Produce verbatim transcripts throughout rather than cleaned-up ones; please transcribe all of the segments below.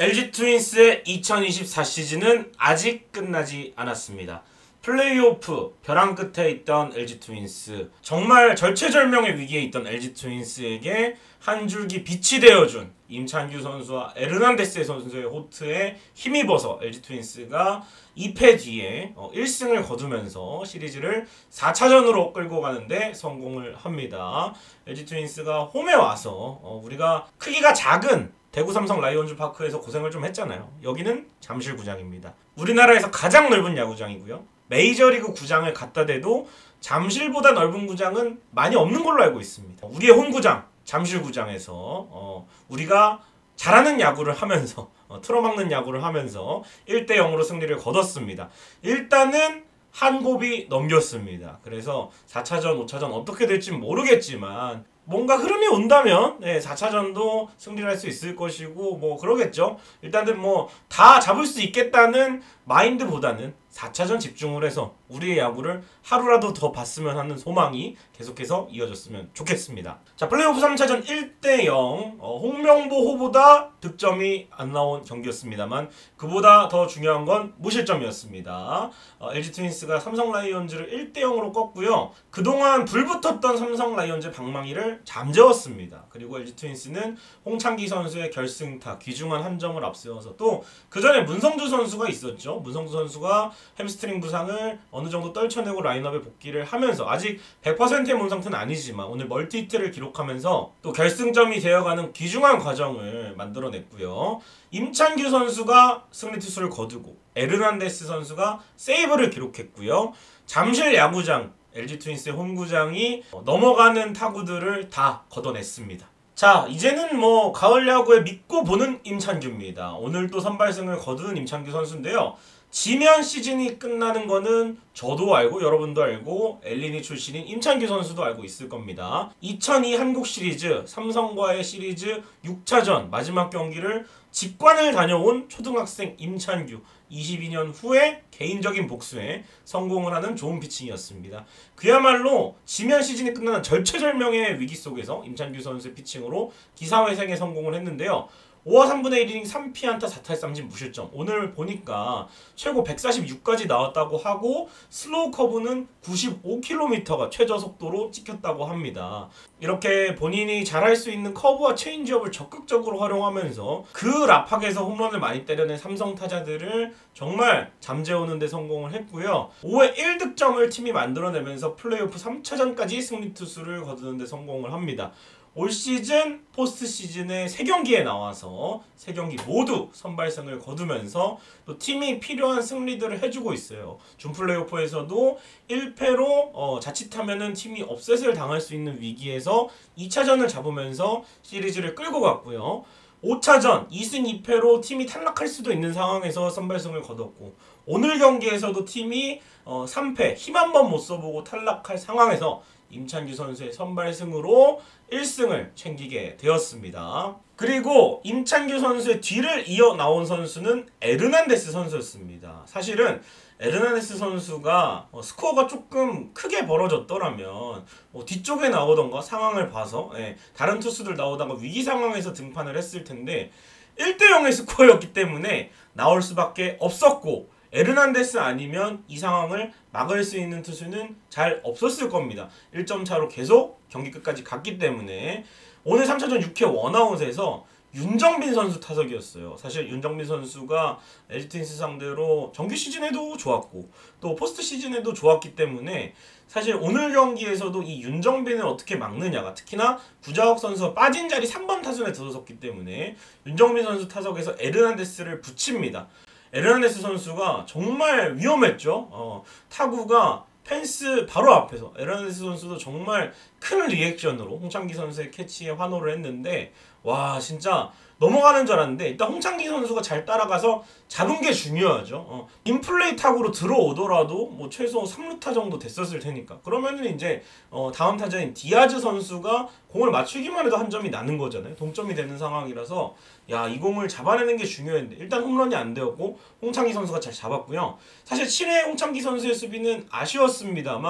엘지 트윈스의 이천이십사 시즌은 아직 끝나지 않았습니다. 플레이오프 벼랑 끝에 있던 엘지 트윈스, 정말 절체절명의 위기에 있던 엘지 트윈스에게 한 줄기 빛이 되어준 임찬규 선수와 에르난데스 선수의 호투에 힘입어서 엘지 트윈스가 이 패 뒤에 일 승을 거두면서 시리즈를 사 차전으로 끌고 가는데 성공을 합니다. 엘지 트윈스가 홈에 와서 우리가 크기가 작은 대구 삼성 라이온즈 파크에서 고생을 좀 했잖아요. 여기는 잠실구장입니다. 우리나라에서 가장 넓은 야구장이고요. 메이저리그 구장을 갖다 대도 잠실보다 넓은 구장은 많이 없는 걸로 알고 있습니다. 우리의 홈구장 잠실구장에서 어, 우리가 잘하는 야구를 하면서 어, 틀어막는 야구를 하면서 일 대 영으로 승리를 거뒀습니다. 일단은 한 곱이 넘겼습니다. 그래서 사 차전, 오 차전 어떻게 될지 모르겠지만 뭔가 흐름이 온다면 네, 사 차전도 승리를 할 수 있을 것이고 뭐 그러겠죠. 일단은 뭐 다 잡을 수 있겠다는 마인드보다는 사 차전 집중을 해서 우리의 야구를 하루라도 더 봤으면 하는 소망이 계속해서 이어졌으면 좋겠습니다. 자, 플레이오프 삼 차전 일 대 영, 어, 홍명보호보다 득점이 안 나온 경기였습니다만 그보다 더 중요한 건 무실점이었습니다. 어, 엘지 트윈스가 삼성 라이온즈를 일 대 영으로 꺾고요. 그동안 불붙었던 삼성 라이온즈 방망이를 잠재웠습니다. 그리고 엘지 트윈스는 홍창기 선수의 결승타 귀중한 한 점을 앞세워서 또 그 전에 문성주 선수가 있었죠. 문성주 선수가 햄스트링 부상을 어느 정도 떨쳐내고 라인업에 복귀를 하면서 아직 백 퍼센트의 몸 상태는 아니지만 오늘 멀티히트를 기록하면서 또 결승점이 되어가는 귀중한 과정을 만들어냈고요. 임찬규 선수가 승리 투수를 거두고 에르난데스 선수가 세이브를 기록했고요. 잠실 야구장 엘지 트윈스의 홈구장이 넘어가는 타구들을 다 걷어냈습니다. 자, 이제는 뭐 가을 야구에 믿고 보는 임찬규입니다. 오늘 또 선발승을 거둔 임찬규 선수인데요. 지면 시즌이 끝나는 거는 저도 알고 여러분도 알고 엘리니 출신인 임찬규 선수도 알고 있을 겁니다. 이천이 한국 시리즈 삼성과의 시리즈 육 차전 마지막 경기를 직관을 다녀온 초등학생 임찬규, 이십이 년 후에 개인적인 복수에 성공을 하는 좋은 피칭이었습니다. 그야말로 지면 시즌이 끝나는 절체절명의 위기 속에서 임찬규 선수의 피칭으로 기사회생에 성공을 했는데요. 오와 삼분의 일 이닝 삼 피안타 사 탈삼진 무실점. 오늘 보니까 최고 백사십육까지 나왔다고 하고 슬로우 커브는 구십오 킬로미터가 최저 속도로 찍혔다고 합니다. 이렇게 본인이 잘할 수 있는 커브와 체인지업을 적극적으로 활용하면서 그 라팍에서 홈런을 많이 때려낸 삼성 타자들을 정말 잠재우는 데 성공을 했고요. 오회 일 득점을 팀이 만들어내면서 플레이오프 삼 차전까지 승리 투수를 거두는 데 성공을 합니다. 올 시즌 포스트 시즌에 세 경기에 나와서 세 경기 모두 선발승을 거두면서 또 팀이 필요한 승리들을 해주고 있어요. 준 플레이오프에서도 일 패로 어, 자칫하면은 팀이 업셋을 당할 수 있는 위기에서 이 차전을 잡으면서 시리즈를 끌고 갔고요. 오 차전 이 승 이 패로 팀이 탈락할 수도 있는 상황에서 선발승을 거뒀고 오늘 경기에서도 팀이 어, 삼 패 힘 한 번 못 써보고 탈락할 상황에서 임찬규 선수의 선발승으로 일 승을 챙기게 되었습니다. 그리고 임찬규 선수의 뒤를 이어 나온 선수는 에르난데스 선수였습니다. 사실은 에르난데스 선수가 어, 스코어가 조금 크게 벌어졌더라면 어, 뒤쪽에 나오던가 상황을 봐서 예, 다른 투수들 나오다가 위기 상황에서 등판을 했을 텐데 일 대 영의 스코어였기 때문에 나올 수밖에 없었고 에르난데스 아니면 이 상황을 막을 수 있는 투수는 잘 없었을 겁니다. 일 점 차로 계속 경기 끝까지 갔기 때문에 오늘 삼 차전 육 회 원아웃에서 윤정빈 선수 타석이었어요. 사실 윤정빈 선수가 엘지 트윈스 상대로 정규 시즌에도 좋았고 또 포스트 시즌에도 좋았기 때문에 사실 오늘 경기에서도 이 윤정빈을 어떻게 막느냐가 특히나 구자욱 선수가 빠진 자리 삼 번 타순에 들어섰기 때문에 윤정빈 선수 타석에서 에르난데스를 붙입니다. 에르난데스 선수가 정말 위험했죠. 어, 타구가 펜스 바로 앞에서 에르난데스 선수도 정말 큰 리액션으로 홍창기 선수의 캐치에 환호를 했는데 와 진짜 넘어가는 줄 알았는데 일단 홍창기 선수가 잘 따라가서 잡은 게 중요하죠. 어, 인플레이 타구로 들어오더라도 뭐 최소 삼 루타 정도 됐었을 테니까 그러면은 이제 어, 다음 타자인 디아즈 선수가 공을 맞추기만 해도 한 점이 나는 거잖아요. 동점이 되는 상황이라서 야, 이 공을 잡아내는 게 중요했는데 일단 홈런이 안 되었고 홍창기 선수가 잘 잡았고요. 사실 칠 회 홍창기 선수의 수비는 아쉬웠습니다만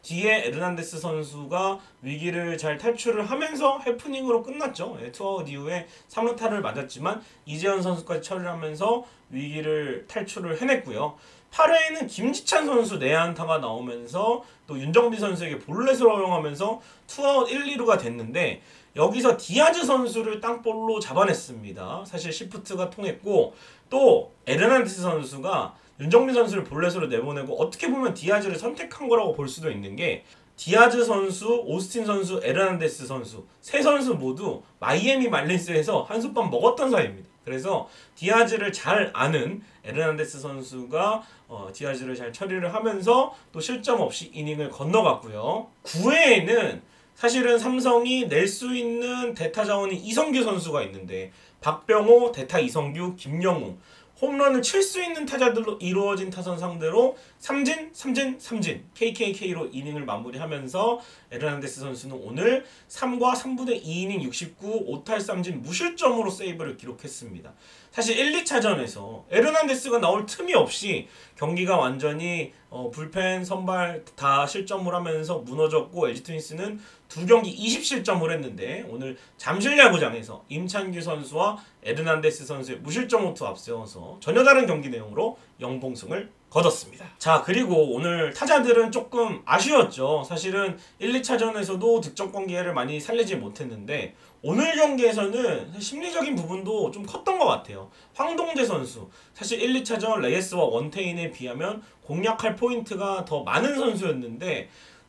뒤에 에르난데스 선수가 위기를 잘 탈출을 하면서 해프닝으로 끝났죠. 예, 투아웃 이후에 삼 루타를 맞았지만 이재현 선수까지 처리를 하면서 위기를 탈출을 해냈고요. 팔 회에는 김지찬 선수 내야안타가 나오면서 또 윤정빈 선수에게 볼넷을 허용하면서 투아웃 일, 이 루가 됐는데 여기서 디아즈 선수를 땅볼로 잡아냈습니다. 사실 시프트가 통했고 또 에르난데스 선수가 윤정빈 선수를 볼넷으로 내보내고 어떻게 보면 디아즈를 선택한 거라고 볼 수도 있는 게 디아즈 선수, 오스틴 선수, 에르난데스 선수 세 선수 모두 마이애미 말린스에서 한솥밥 먹었던 사이입니다. 그래서 디아즈를 잘 아는 에르난데스 선수가 어, 디아즈를 잘 처리를 하면서 또 실점 없이 이닝을 건너갔고요. 구 회에는 사실은 삼성이 낼 수 있는 대타 자원이 이성규 선수가 있는데 박병호, 대타 이성규, 김영우 홈런을 칠 수 있는 타자들로 이루어진 타선 상대로 삼진, 삼진, 삼진 케이케이케이로 이닝을 마무리하면서 에르난데스 선수는 오늘 삼과 삼분의 이 이닝 육십구, 오 탈 삼 진 무실점으로 세이브를 기록했습니다. 사실 일, 이 차전에서 에르난데스가 나올 틈이 없이 경기가 완전히 어, 불펜, 선발 다 실점을 하면서 무너졌고 엘지 트윈스는 두 경기 이십 실점을 했는데 오늘 잠실야구장에서 임찬규 선수와 에르난데스 선수의 무실점 호투 앞세워서 전혀 다른 경기 내용으로 영봉승을 거뒀습니다. 자, 그리고 오늘 타자들은 조금 아쉬웠죠. 사실은 일, 이 차전에서도 득점권 기회를 많이 살리지 못했는데 오늘 경기에서는 심리적인 부분도 좀 컸던 것 같아요. 황동재 선수 사실 일, 이 차전 레이스와 원태인에 비하면 공략할 포인트가 더 많은 선수였는데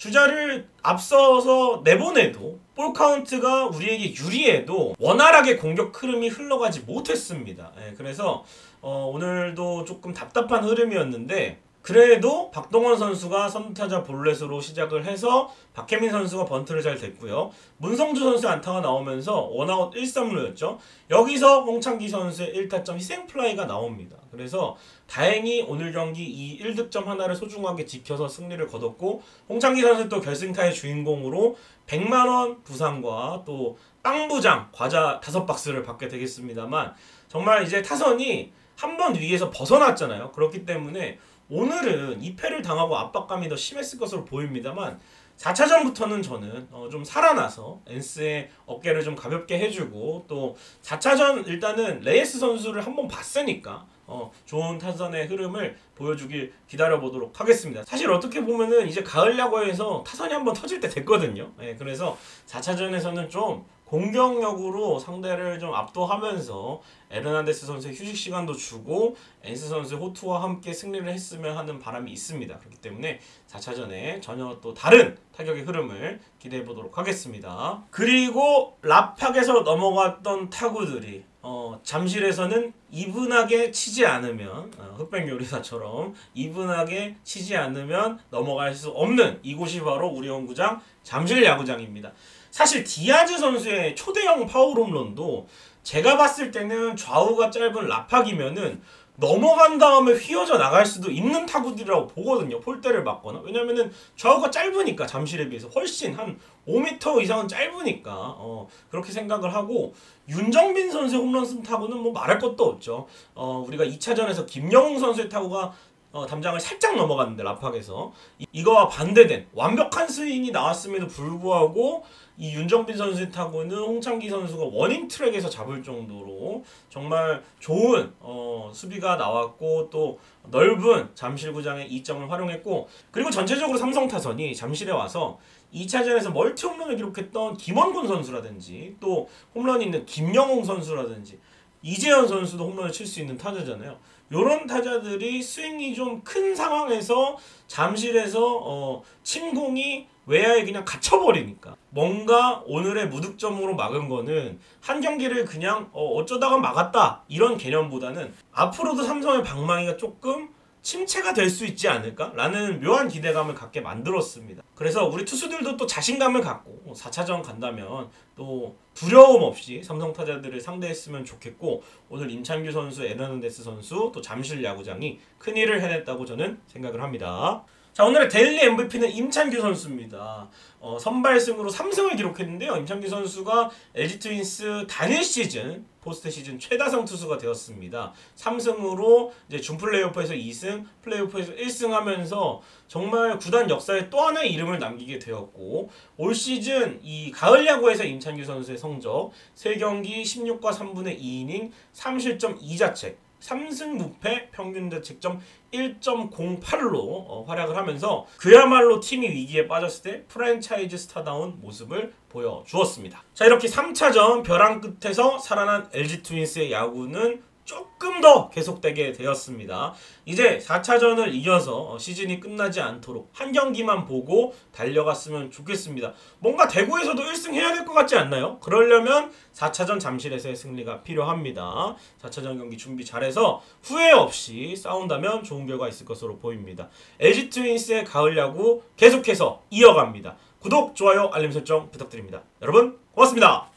주자를 앞서서 내보내도 볼 카운트가 우리에게 유리해도 원활하게 공격 흐름이 흘러가지 못했습니다. 예, 그래서 어, 오늘도 조금 답답한 흐름이었는데 그래도 박동원 선수가 선타자 볼넷으로 시작을 해서 박혜민 선수가 번트를 잘 댔고요. 문성주 선수의 안타가 나오면서 원아웃 일, 삼 루였죠. 여기서 홍창기 선수의 일 타점 희생플라이가 나옵니다. 그래서 다행히 오늘 경기 이 일 득점 하나를 소중하게 지켜서 승리를 거뒀고 홍창기 선수 또 결승타의 주인공으로 백만 원 부상과 또 빵부장 과자 다섯 박스를 받게 되겠습니다만 정말 이제 타선이 한 번 위기에서 벗어났잖아요. 그렇기 때문에 오늘은 이 패를 당하고 압박감이 더 심했을 것으로 보입니다만 사 차전부터는 저는 어 좀 살아나서 엔스의 어깨를 좀 가볍게 해주고 또 사 차전 일단은 레이스 선수를 한번 봤으니까 어 좋은 타선의 흐름을 보여주길 기다려보도록 하겠습니다. 사실 어떻게 보면은 이제 가을 야구에서 타선이 한번 터질 때 됐거든요. 예, 그래서 사 차전에서는 좀 공격력으로 상대를 좀 압도하면서 에르난데스 선수의 휴식 시간도 주고 엔스 선수의 호투와 함께 승리를 했으면 하는 바람이 있습니다. 그렇기 때문에 사 차전에 전혀 또 다른 타격의 흐름을 기대해 보도록 하겠습니다. 그리고 라팍에서 넘어갔던 타구들이 어, 잠실에서는 이분하게 치지 않으면 어, 흑백 요리사처럼 이분하게 치지 않으면 넘어갈 수 없는 이곳이 바로 우리 연구장 잠실 야구장입니다. 사실 디아즈 선수의 초대형 파워홈런도 제가 봤을 때는 좌우가 짧은 라팍이면은 넘어간 다음에 휘어져 나갈 수도 있는 타구들이라고 보거든요. 폴대를 맞거나. 왜냐면은 좌우가 짧으니까 잠실에 비해서 훨씬 한 오 미터 이상은 짧으니까 어, 그렇게 생각을 하고 윤정빈 선수의 홈런 쓴 타구는 뭐 말할 것도 없죠. 어, 우리가 이 차전에서 김영웅 선수의 타구가 어, 담장을 살짝 넘어갔는데 라팍에서 이, 이거와 반대된 완벽한 스윙이 나왔음에도 불구하고 이 윤정빈 선수의 타구는 홍창기 선수가 워닝 트랙에서 잡을 정도로 정말 좋은 어, 수비가 나왔고 또 넓은 잠실구장의 이점을 활용했고 그리고 전체적으로 삼성 타선이 잠실에 와서 이 차전에서 멀티 홈런을 기록했던 김원곤 선수라든지 또 홈런이 있는 김영웅 선수라든지 이재현 선수도 홈런을 칠 수 있는 타자잖아요. 요런 타자들이 스윙이 좀 큰 상황에서 잠실에서 어, 침공이 외야에 그냥 갇혀버리니까 뭔가 오늘의 무득점으로 막은 거는 한 경기를 그냥 어, 어쩌다가 막았다 이런 개념보다는 앞으로도 삼성의 방망이가 조금 침체가 될 수 있지 않을까? 라는 묘한 기대감을 갖게 만들었습니다. 그래서 우리 투수들도 또 자신감을 갖고 사 차전 간다면 또 두려움 없이 삼성 타자들을 상대했으면 좋겠고 오늘 임찬규 선수, 에르난데스 선수, 또 잠실 야구장이 큰일을 해냈다고 저는 생각을 합니다. 자, 오늘의 데일리 엠브이피는 임찬규 선수입니다. 어, 선발승으로 삼 승을 기록했는데요. 임찬규 선수가 엘지 트윈스 단일 시즌, 포스트 시즌 최다성 투수가 되었습니다. 삼 승으로 이제 준 플레이오프에서 이 승, 플레이오프에서 일 승 하면서 정말 구단 역사에 또 하나의 이름을 남기게 되었고, 올 시즌 이 가을 야구에서 임찬규 선수의 성적 세 경기 십육과 삼분의 이 이닝 삼 실점 이 자책, 삼 승 무패, 평균 자책점 일 점 공팔로 어, 활약을 하면서 그야말로 팀이 위기에 빠졌을 때 프랜차이즈 스타다운 모습을 보여주었습니다. 자, 이렇게 삼 차전 벼랑 끝에서 살아난 엘지 트윈스의 야구는 조금 더 계속되게 되었습니다. 이제 사 차전을 이겨서 시즌이 끝나지 않도록 한 경기만 보고 달려갔으면 좋겠습니다. 뭔가 대구에서도 일 승 해야 될 것 같지 않나요? 그러려면 사 차전 잠실에서의 승리가 필요합니다. 사 차전 경기 준비 잘해서 후회 없이 싸운다면 좋은 결과 있을 것으로 보입니다. 엘지 트윈스의 가을 야구 계속해서 이어갑니다. 구독, 좋아요, 알림 설정 부탁드립니다. 여러분 고맙습니다.